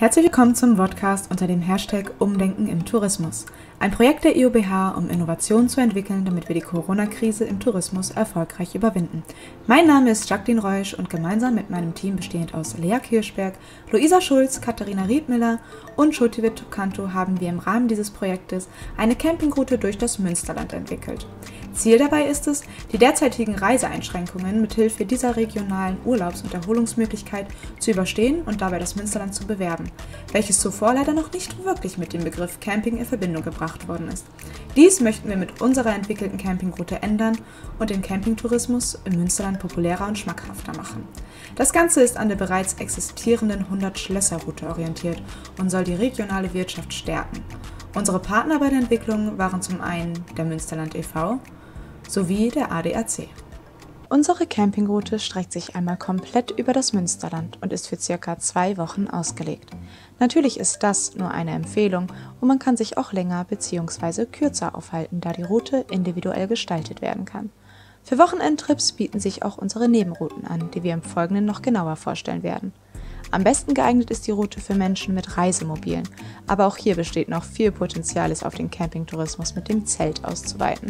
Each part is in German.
Herzlich willkommen zum Podcast unter dem Hashtag Umdenken im Tourismus. Ein Projekt der IOBH, um Innovationen zu entwickeln, damit wir die Corona-Krise im Tourismus erfolgreich überwinden. Mein Name ist Jacqueline Reusch und gemeinsam mit meinem Team bestehend aus Lea Kirschberg, Luisa Schulz, Katharina Riedmüller und Schutivit Tokanto haben wir im Rahmen dieses Projektes eine Campingroute durch das Münsterland entwickelt. Ziel dabei ist es, die derzeitigen Reiseeinschränkungen mithilfe dieser regionalen Urlaubs- und Erholungsmöglichkeit zu überstehen und dabei das Münsterland zu bewerben, welches zuvor leider noch nicht wirklich mit dem Begriff Camping in Verbindung gebracht worden ist. Dies möchten wir mit unserer entwickelten Campingroute ändern und den Campingtourismus im Münsterland populärer und schmackhafter machen. Das Ganze ist an der bereits existierenden 100-Schlösser-Route orientiert und soll die regionale Wirtschaft stärken. Unsere Partner bei der Entwicklung waren zum einen der Münsterland e.V., sowie der ADAC. Unsere Campingroute streckt sich einmal komplett über das Münsterland und ist für ca. 2 Wochen ausgelegt. Natürlich ist das nur eine Empfehlung und man kann sich auch länger bzw. kürzer aufhalten, da die Route individuell gestaltet werden kann. Für Wochenendtrips bieten sich auch unsere Nebenrouten an, die wir im Folgenden noch genauer vorstellen werden. Am besten geeignet ist die Route für Menschen mit Reisemobilen, aber auch hier besteht noch viel Potenzial, es auf den Campingtourismus mit dem Zelt auszuweiten.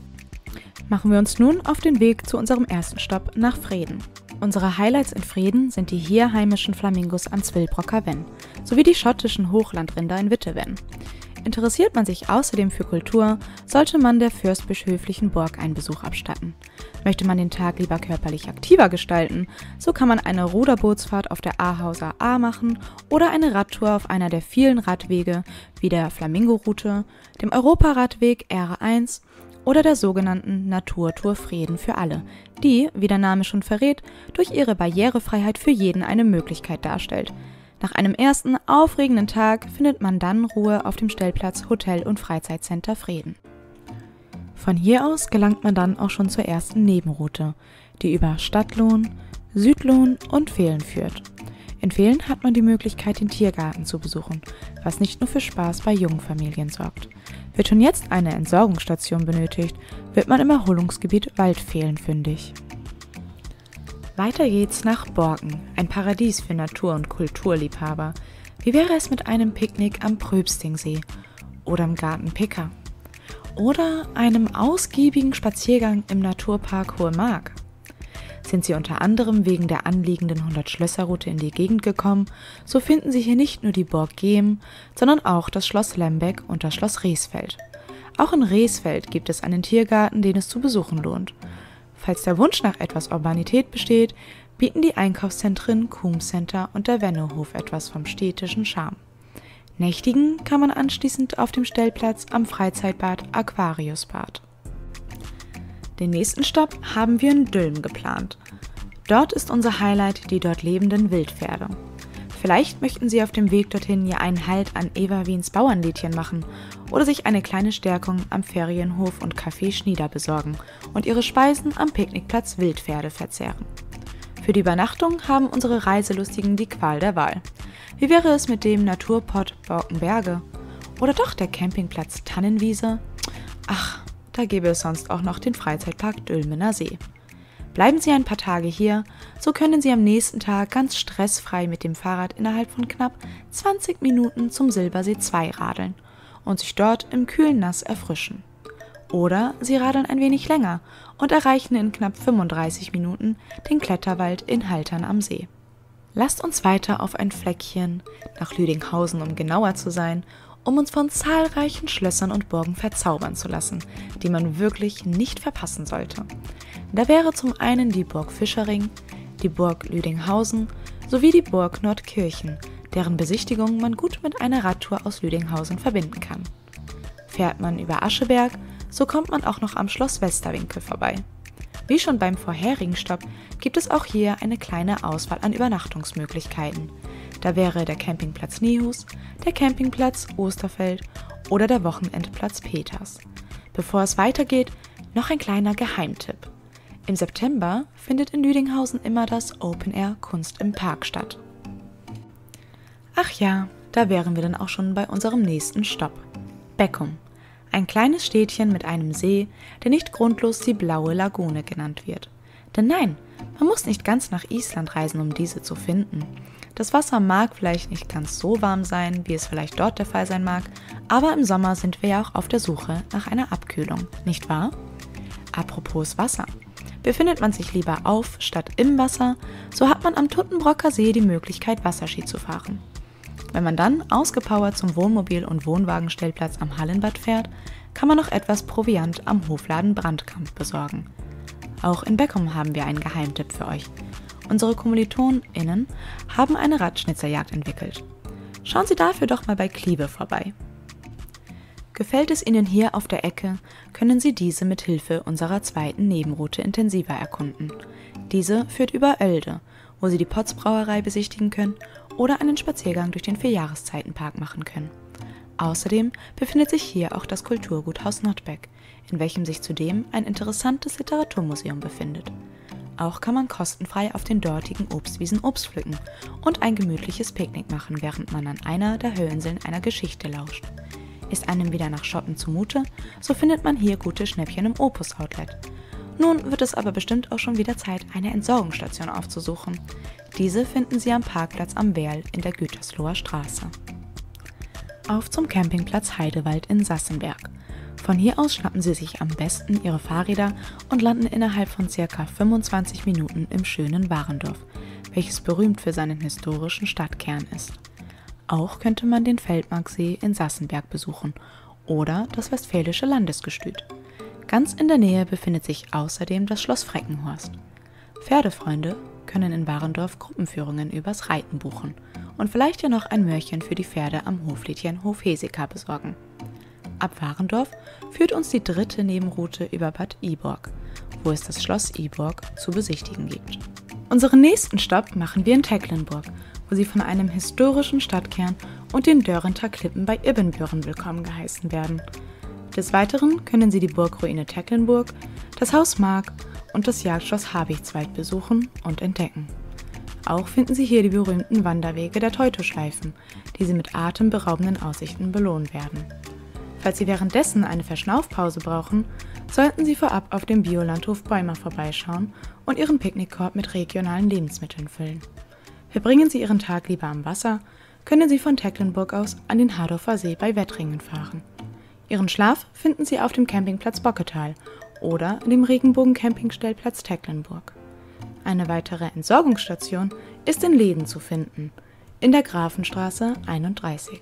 Machen wir uns nun auf den Weg zu unserem ersten Stopp nach Vreden. Unsere Highlights in Vreden sind die hier heimischen Flamingos am Zwillbrocker Venn sowie die schottischen Hochlandrinder in Wittevenn. Interessiert man sich außerdem für Kultur, sollte man der fürstbischöflichen Burg einen Besuch abstatten. Möchte man den Tag lieber körperlich aktiver gestalten, so kann man eine Ruderbootsfahrt auf der Ahauser Ahr machen oder eine Radtour auf einer der vielen Radwege wie der Flamingo-Route, dem Europaradweg R1 oder der sogenannten Naturtour Vreden für alle, die, wie der Name schon verrät, durch ihre Barrierefreiheit für jeden eine Möglichkeit darstellt. Nach einem ersten aufregenden Tag findet man dann Ruhe auf dem Stellplatz Hotel- und Freizeitcenter Vreden. Von hier aus gelangt man dann auch schon zur ersten Nebenroute, die über Stadtlohn, Südlohn und Vehlen führt. In Vehlen hat man die Möglichkeit, den Tiergarten zu besuchen, was nicht nur für Spaß bei jungen Familien sorgt. Wird schon jetzt eine Entsorgungsstation benötigt, wird man im Erholungsgebiet Waldvehlen fündig. Weiter geht's nach Borken, ein Paradies für Natur- und Kulturliebhaber. Wie wäre es mit einem Picknick am Pröbstingsee oder im Garten Picker? Oder einem ausgiebigen Spaziergang im Naturpark Hohe Mark? Sind Sie unter anderem wegen der anliegenden 100-Schlösser-Route in die Gegend gekommen, so finden Sie hier nicht nur die Burg Gehm, sondern auch das Schloss Lembeck und das Schloss Reesfeld. Auch in Reesfeld gibt es einen Tiergarten, den es zu besuchen lohnt. Falls der Wunsch nach etwas Urbanität besteht, bieten die Einkaufszentren Coom Center und der Wennehof etwas vom städtischen Charme. Nächtigen kann man anschließend auf dem Stellplatz am Freizeitbad Aquariusbad. Den nächsten Stopp haben wir in Dülmen geplant. Dort ist unser Highlight die dort lebenden Wildpferde. Vielleicht möchten Sie auf dem Weg dorthin ja einen Halt an Eva Wiens Bauernlädchen machen oder sich eine kleine Stärkung am Ferienhof und Café Schnieder besorgen und Ihre Speisen am Picknickplatz Wildpferde verzehren. Für die Übernachtung haben unsere Reiselustigen die Qual der Wahl. Wie wäre es mit dem Naturpott Borkenberge? Oder doch der Campingplatz Tannenwiese? Ach, da gäbe es sonst auch noch den Freizeitpark Dülmener See. Bleiben Sie ein paar Tage hier, so können Sie am nächsten Tag ganz stressfrei mit dem Fahrrad innerhalb von knapp 20 Minuten zum Silbersee 2 radeln und sich dort im kühlen Nass erfrischen. Oder Sie radeln ein wenig länger und erreichen in knapp 35 Minuten den Kletterwald in Haltern am See. Lasst uns weiter auf ein Fleckchen nach Lüdinghausen, um genauer zu sein, um uns von zahlreichen Schlössern und Burgen verzaubern zu lassen, die man wirklich nicht verpassen sollte. Da wäre zum einen die Burg Fischering, die Burg Lüdinghausen sowie die Burg Nordkirchen, deren Besichtigung man gut mit einer Radtour aus Lüdinghausen verbinden kann. Fährt man über Ascheberg, so kommt man auch noch am Schloss Westerwinkel vorbei. Wie schon beim vorherigen Stopp gibt es auch hier eine kleine Auswahl an Übernachtungsmöglichkeiten. Da wäre der Campingplatz Niehus, der Campingplatz Osterfeld oder der Wochenendplatz Peters. Bevor es weitergeht, noch ein kleiner Geheimtipp. Im September findet in Lüdinghausen immer das Open Air Kunst im Park statt. Ach ja, da wären wir dann auch schon bei unserem nächsten Stopp. Beckum, ein kleines Städtchen mit einem See, der nicht grundlos die Blaue Lagune genannt wird. Denn nein, man muss nicht ganz nach Island reisen, um diese zu finden. Das Wasser mag vielleicht nicht ganz so warm sein, wie es vielleicht dort der Fall sein mag, aber im Sommer sind wir ja auch auf der Suche nach einer Abkühlung, nicht wahr? Apropos Wasser. Befindet man sich lieber auf statt im Wasser, so hat man am Tuttenbrocker See die Möglichkeit, Wasserski zu fahren. Wenn man dann ausgepowert zum Wohnmobil- und Wohnwagenstellplatz am Hallenbad fährt, kann man noch etwas Proviant am Hofladen Brandkamp besorgen. Auch in Beckum haben wir einen Geheimtipp für euch. Unsere KommilitonInnen haben eine Radschnitzeljagd entwickelt. Schauen Sie dafür doch mal bei Kliebe vorbei. Gefällt es Ihnen hier auf der Ecke, können Sie diese mit Hilfe unserer zweiten Nebenroute intensiver erkunden. Diese führt über Oelde, wo Sie die Potz Brauerei besichtigen können oder einen Spaziergang durch den Vierjahreszeitenpark machen können. Außerdem befindet sich hier auch das Kulturgut Haus Nottbeck, in welchem sich zudem ein interessantes Literaturmuseum befindet. Auch kann man kostenfrei auf den dortigen Obstwiesen Obst pflücken und ein gemütliches Picknick machen, während man an einer der Höllenseln einer Geschichte lauscht. Ist einem wieder nach Shoppen zumute, so findet man hier gute Schnäppchen im Opus Outlet. Nun wird es aber bestimmt auch schon wieder Zeit, eine Entsorgungsstation aufzusuchen. Diese finden Sie am Parkplatz am Werl in der Gütersloher Straße. Auf zum Campingplatz Heidewald in Sassenberg. Von hier aus schnappen Sie sich am besten Ihre Fahrräder und landen innerhalb von ca. 25 Minuten im schönen Warendorf, welches berühmt für seinen historischen Stadtkern ist. Auch könnte man den Feldmarksee in Sassenberg besuchen oder das Westfälische Landesgestüt. Ganz in der Nähe befindet sich außerdem das Schloss Freckenhorst. Pferdefreunde können in Warendorf Gruppenführungen übers Reiten buchen und vielleicht ja noch ein Mörchen für die Pferde am Hoflädchen Hof Heseka besorgen. Ab Warendorf führt uns die dritte Nebenroute über Bad Iborg, wo es das Schloss Iborg zu besichtigen gibt. Unseren nächsten Stopp machen wir in Tecklenburg, wo Sie von einem historischen Stadtkern und den Dörrenter Klippen bei Ibbenbüren willkommen geheißen werden. Des Weiteren können Sie die Burgruine Tecklenburg, das Haus Mark und das Jagdschloss Habichtswald besuchen und entdecken. Auch finden Sie hier die berühmten Wanderwege der Teutoschleifen, die Sie mit atemberaubenden Aussichten belohnen werden. Falls Sie währenddessen eine Verschnaufpause brauchen, sollten Sie vorab auf dem Biolandhof Bäumer vorbeischauen und Ihren Picknickkorb mit regionalen Lebensmitteln füllen. Verbringen Sie Ihren Tag lieber am Wasser, können Sie von Tecklenburg aus an den Hardorfer See bei Wettringen fahren. Ihren Schlaf finden Sie auf dem Campingplatz Bocketal oder dem Regenbogen-Campingstellplatz Tecklenburg. Eine weitere Entsorgungsstation ist in Lehden zu finden, in der Grafenstraße 31.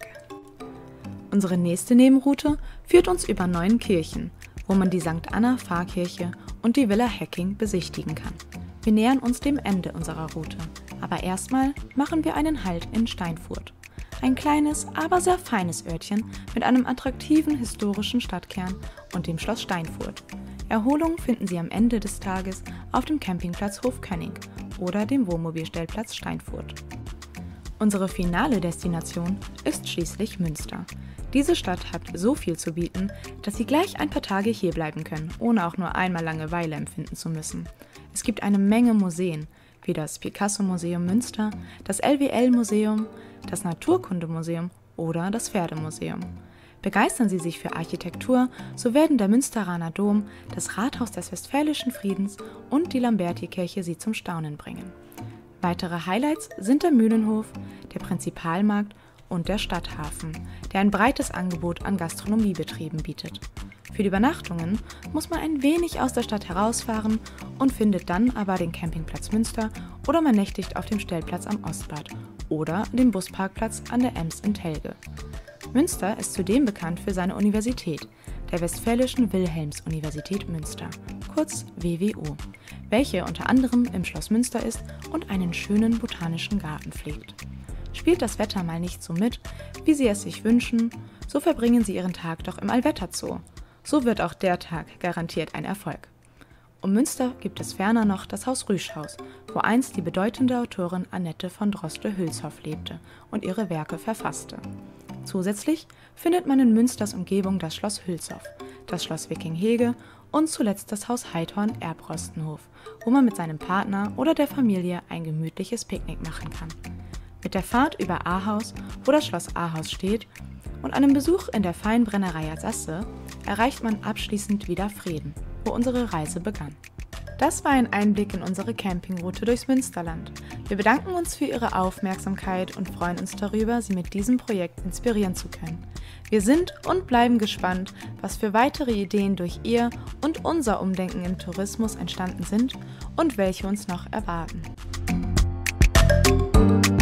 Unsere nächste Nebenroute führt uns über Neuenkirchen, wo man die St. Anna Pfarrkirche und die Villa Hecking besichtigen kann. Wir nähern uns dem Ende unserer Route, aber erstmal machen wir einen Halt in Steinfurt. Ein kleines, aber sehr feines Örtchen mit einem attraktiven historischen Stadtkern und dem Schloss Steinfurt. Erholung finden Sie am Ende des Tages auf dem Campingplatz Hofkönig oder dem Wohnmobilstellplatz Steinfurt. Unsere finale Destination ist schließlich Münster. Diese Stadt hat so viel zu bieten, dass Sie gleich ein paar Tage hier bleiben können, ohne auch nur einmal Langeweile empfinden zu müssen. Es gibt eine Menge Museen, wie das Picasso-Museum Münster, das LWL-Museum, das Naturkundemuseum oder das Pferdemuseum. Begeistern Sie sich für Architektur, so werden der Münsteraner Dom, das Rathaus des Westfälischen Friedens und die Lamberti-Kirche Sie zum Staunen bringen. Weitere Highlights sind der Mühlenhof, der Prinzipalmarkt und der Stadthafen, der ein breites Angebot an Gastronomiebetrieben bietet. Für die Übernachtungen muss man ein wenig aus der Stadt herausfahren und findet dann aber den Campingplatz Münster oder man nächtigt auf dem Stellplatz am Ostbad oder dem Busparkplatz an der Ems in Telge. Münster ist zudem bekannt für seine Universität, der Westfälischen Wilhelms-Universität Münster, kurz WWU, welche unter anderem im Schloss Münster ist und einen schönen botanischen Garten pflegt. Spielt das Wetter mal nicht so mit, wie Sie es sich wünschen, so verbringen Sie Ihren Tag doch im Allwetterzoo. So wird auch der Tag garantiert ein Erfolg. Um Münster gibt es ferner noch das Haus Rüschhaus, wo einst die bedeutende Autorin Annette von Droste-Hülshoff lebte und ihre Werke verfasste. Zusätzlich findet man in Münsters Umgebung das Schloss Hülshoff, das Schloss Wikinghege und zuletzt das Haus Heidhorn-Erbrostenhof, wo man mit seinem Partner oder der Familie ein gemütliches Picknick machen kann. Mit der Fahrt über Ahaus, wo das Schloss Ahaus steht, und einem Besuch in der Feinbrennerei Alsace erreicht man abschließend wieder Frieden, wo unsere Reise begann. Das war ein Einblick in unsere Campingroute durchs Münsterland. Wir bedanken uns für Ihre Aufmerksamkeit und freuen uns darüber, Sie mit diesem Projekt inspirieren zu können. Wir sind und bleiben gespannt, was für weitere Ideen durch Ihr und unser Umdenken im Tourismus entstanden sind und welche uns noch erwarten.